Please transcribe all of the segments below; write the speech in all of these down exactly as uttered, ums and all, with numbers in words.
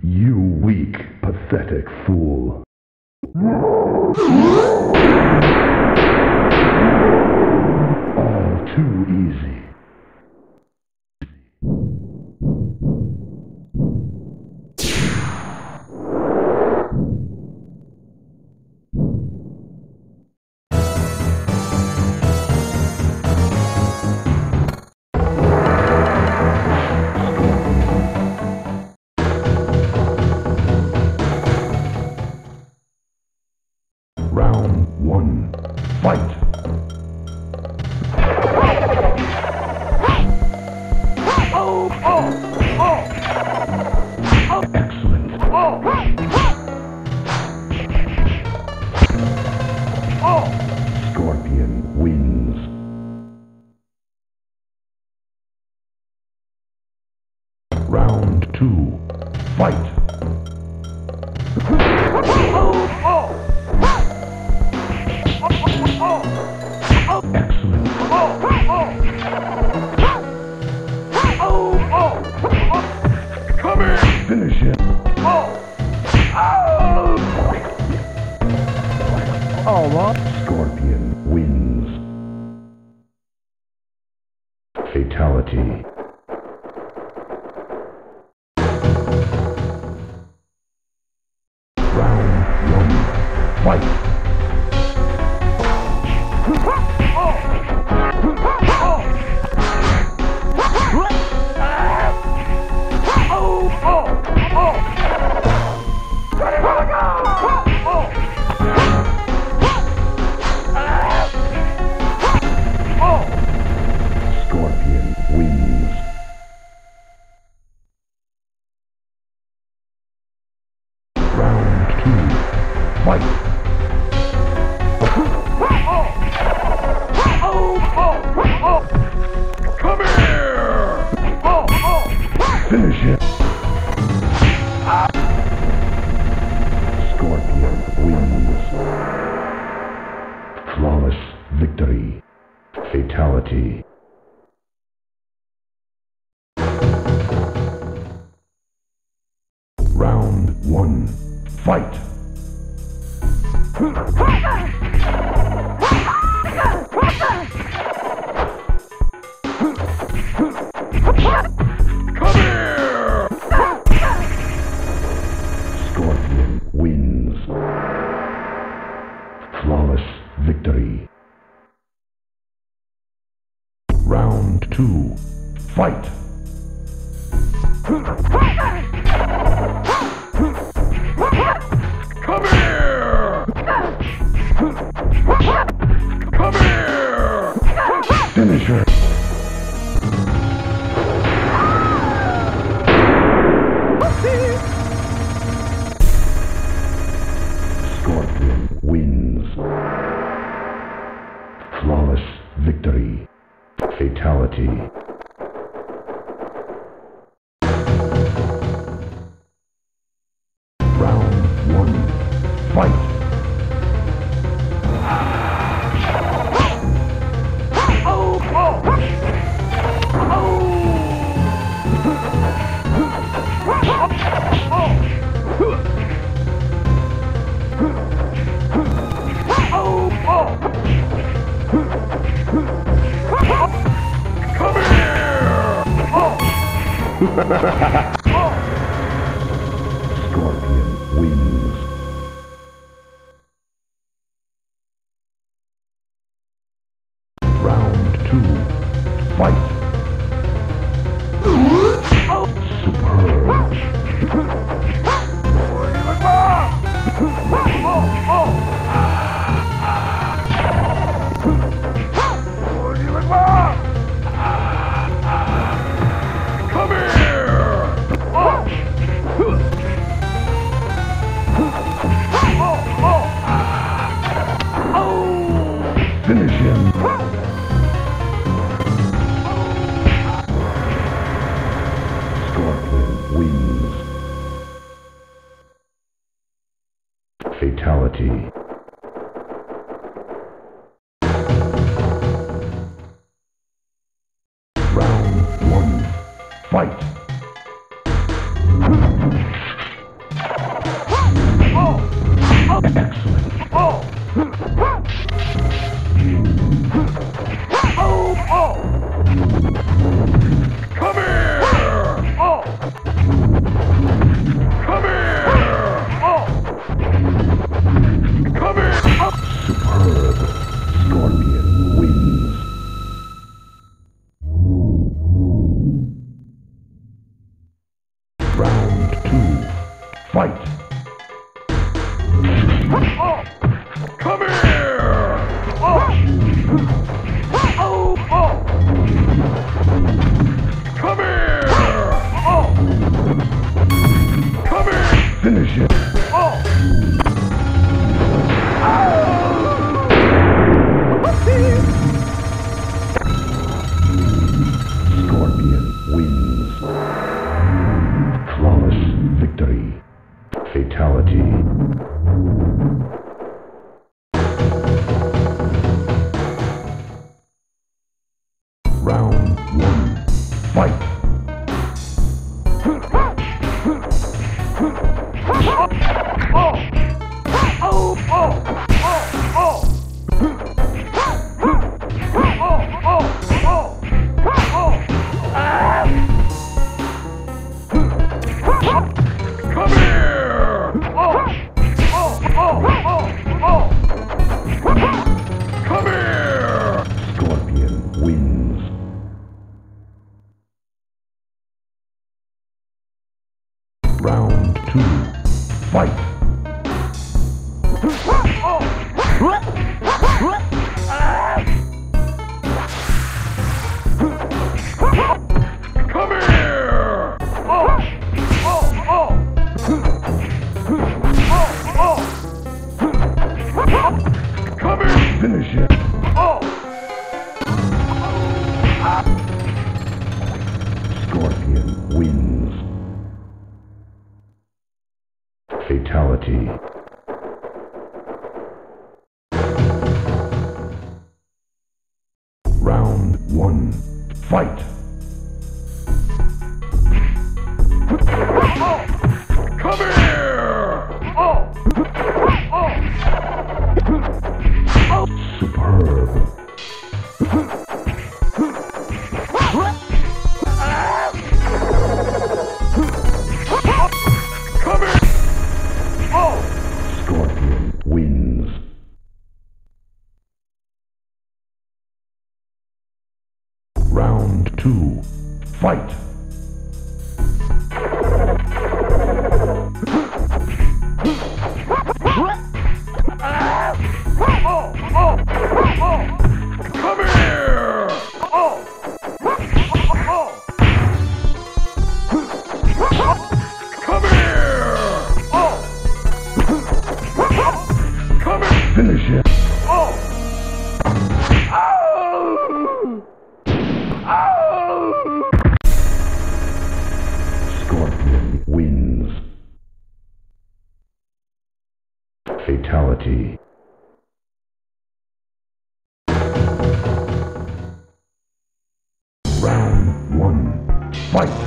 You weak, pathetic fool. All too easy. Round one, fight! Oh, oh, oh. Excellent. Oh. Oh. Scorpion wins. Round two, fight! Excellent. Come here! Finish him. Oh, what? Scorpion wins. Fatality. Round one, fight! Scorpion wins. Round two, fight! Come here! Finish him. Scorpion wins. Flawless victory. Fatality. Round one, fight! Come here! Scorpion wins. Flawless victory. Round two, fight! Come here! Come here! Finish her. Scorpion wins. Flawless victory. Fatality. Round one, fight! Come here! Scorpion wins. Round two, fight! Superb. Come here! Finish him. Scorpion wins. Fatality. Round one, fight! Round two. Fight. Oh! Come here! Oh! Oh! Oh! Come here! Oh! Come here! Finish it. Oh! Scorpion wins. Flawless victory. Fatality. Round one. Fight. Oh! Oh! Oh! Oh! Come here! Oh! Oh! Oh! Oh! Oh! Come here! Scorpion wins. Round two. Fight. Oh! Come here! Oh! Oh! Oh! Oh! Oh! Come here! Finish it. Oh! Scorpion wins. Fatality. Round one. Fight. Oh! Come here! Oh! Oh! Oh! Superb. Come here! Oh! Scorpion wins. Round two. Fight. Oh! Oh! Oh! Come here! Oh! Oh! Come here! Oh! Come here! Finish it. Oh! Oh! Oh! Scorpion wins. Fatality. Round one. Fight.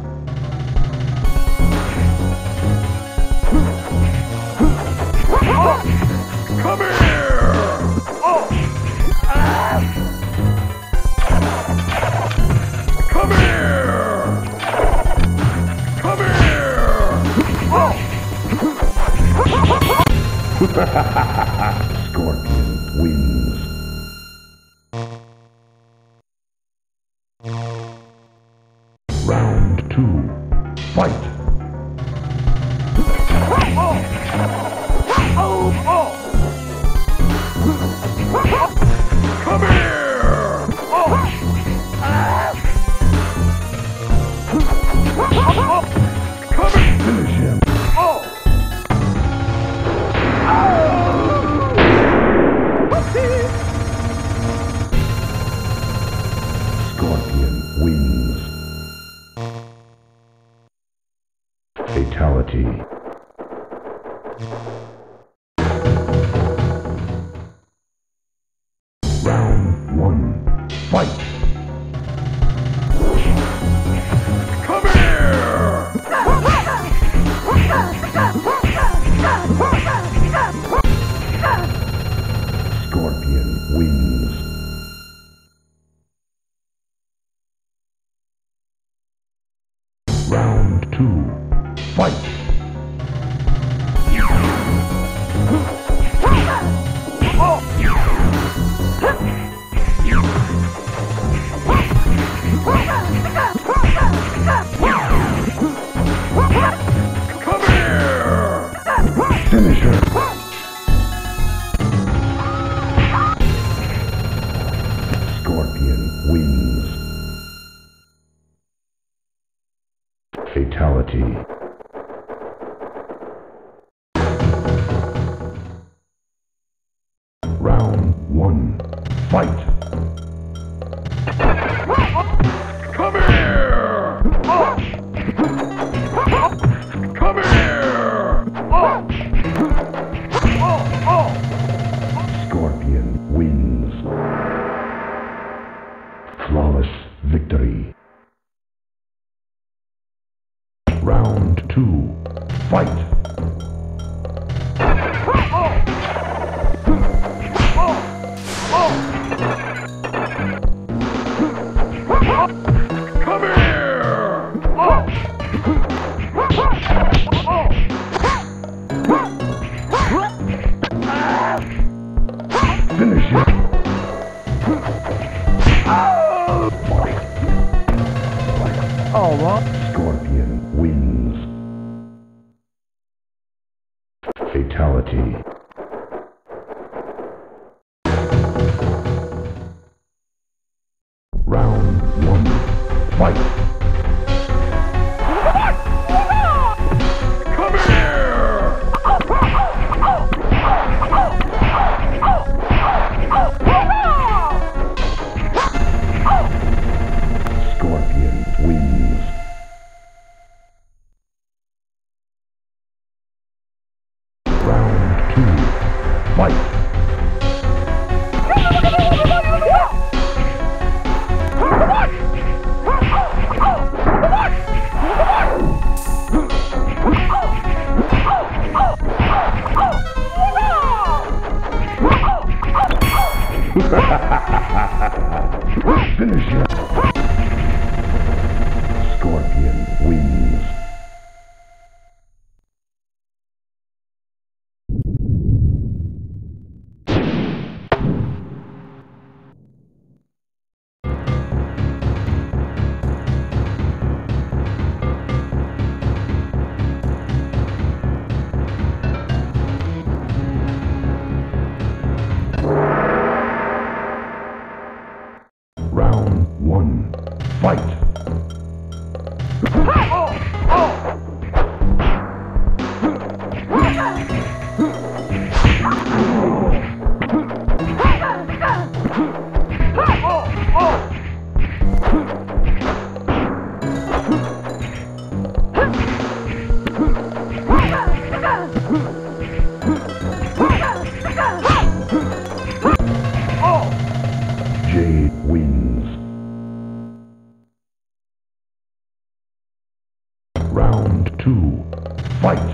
Oh! Come here! Oh! Come here! Come here! Oh! Scorpion wins. Round two. Fight. Oh! Oh! Oh! Come here! Oh! Come here! Finish him. Oh! Scorpion wins. Fatality. Round one. Fight. Come here! Scorpion wins. Round two. Fight. Oh! Finisher. Scorpion wins. Fatality. Round one. Fight. Come here! Oh! Come here! Oh! Oh! Oh! Scorpion wins. Flawless victory. Round two. Fight. Come here! Oh! Finish it. Oh, well. Scorpion wins. Fatality. Round one. Fight. Come here! Scorpion wins. Round two. Fight. Finish it. Scorpion wins. Round one. Fight. Jade wins. Round two. Fight.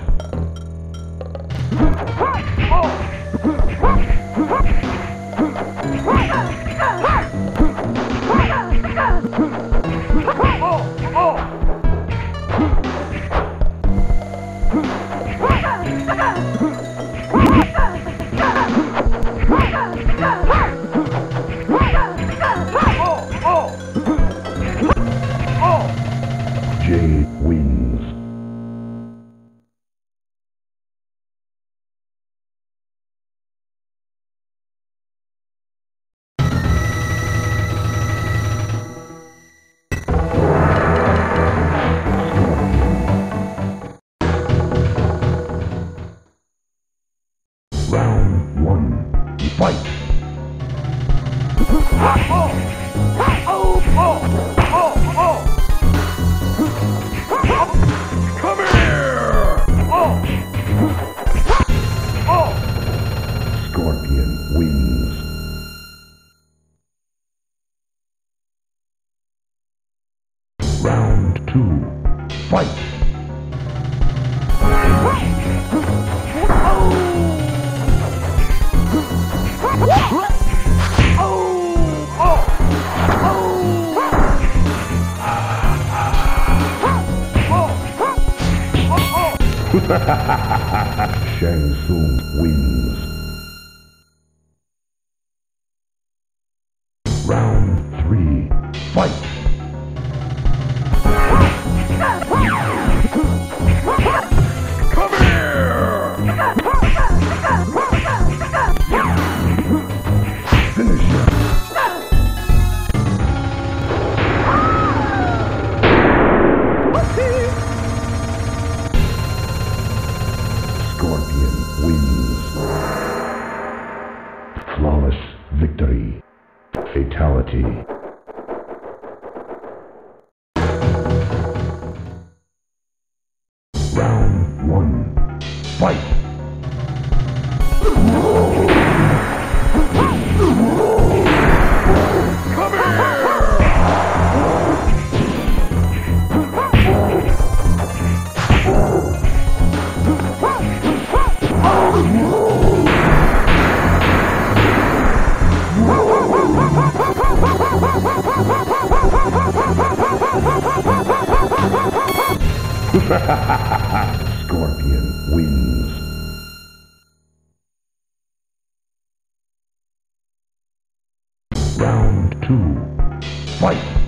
Jade wins. Round one. Fight. Come here! Scorpion wins. Round two. Fight. Shang Tsung wins. Round three. Fight. Come here! Scorpion wins. Flawless victory. Fatality. Round one. Fight! Come here! Scorpion wins. Round two. Fight!